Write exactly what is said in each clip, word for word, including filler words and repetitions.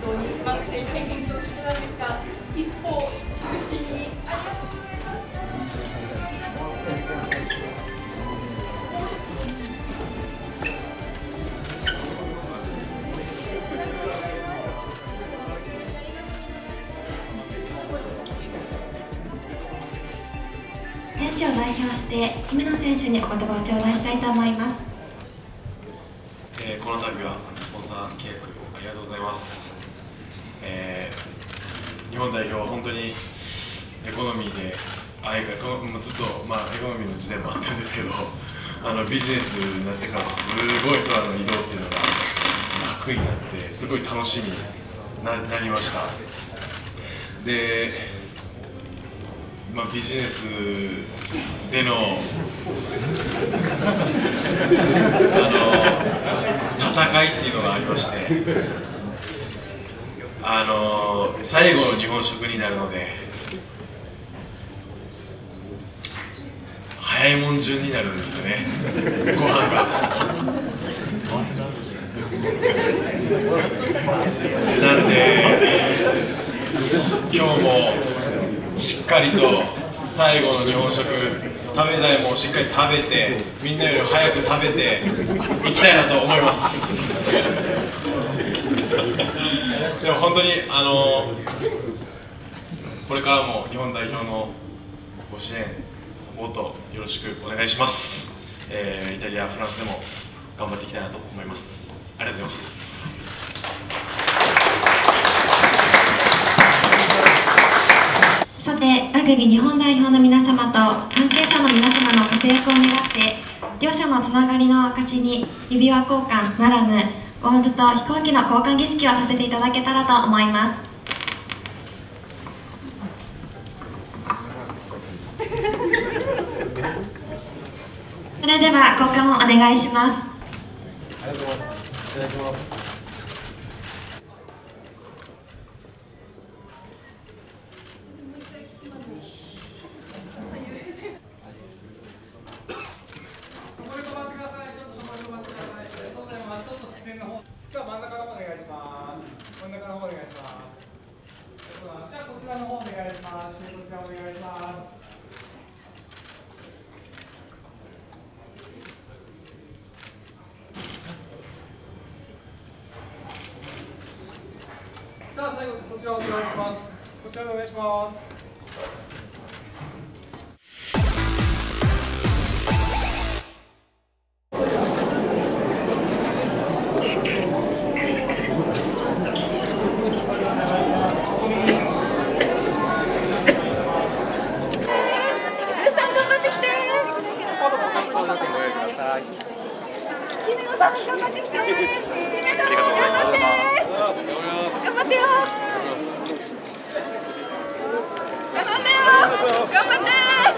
当にうまくて大変恐縮なんですが、一歩中心にありがとうございます。 選手を代表して姫野選手にお言葉を頂戴したいと思います。 えー、この度はスポンサー契約ありがとうございます。えー、日本代表は本当にエコノミーであエコもうずっと、まあ、エコノミーの時代もあったんですけど、あのビジネスになってからすごい空の移動っていうのが楽になってすごい楽しみに な, なりました。でまあ、ビジネスでのあの戦いっていうのがありまして、あの最後の日本食になるので早いもん順になるんですよね、ご飯が。なんで今日もしっかりと最後の日本食、食べたいものをしっかり食べて、みんなより早く食べていきたいなと思います。でも本当にあのこれからも日本代表のご支援、サポートよろしくお願いします。えー、イタリア、フランスでも頑張っていきたいなと思います。ありがとうございます。 さて、ラグビー日本代表の皆様と関係者の皆様の活躍を願って、両者のつながりの証に指輪交換ならぬボールと飛行機の交換儀式をさせていただけたらと思います。それでは交換をお願いします。 ありがとうございます。いただきます。 じゃあ真ん中の方お願いします。真ん中の方お願いします。じゃあこちらの方お願いします。こちらお願いします。じゃあ最後こちらお願いします。こちらお願いします。 姫野さん、頑張ってきて。姫野、頑張って。頑張ってよ。頼んでよ。頑張って。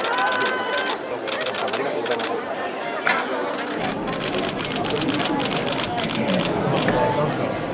ありがとうございます。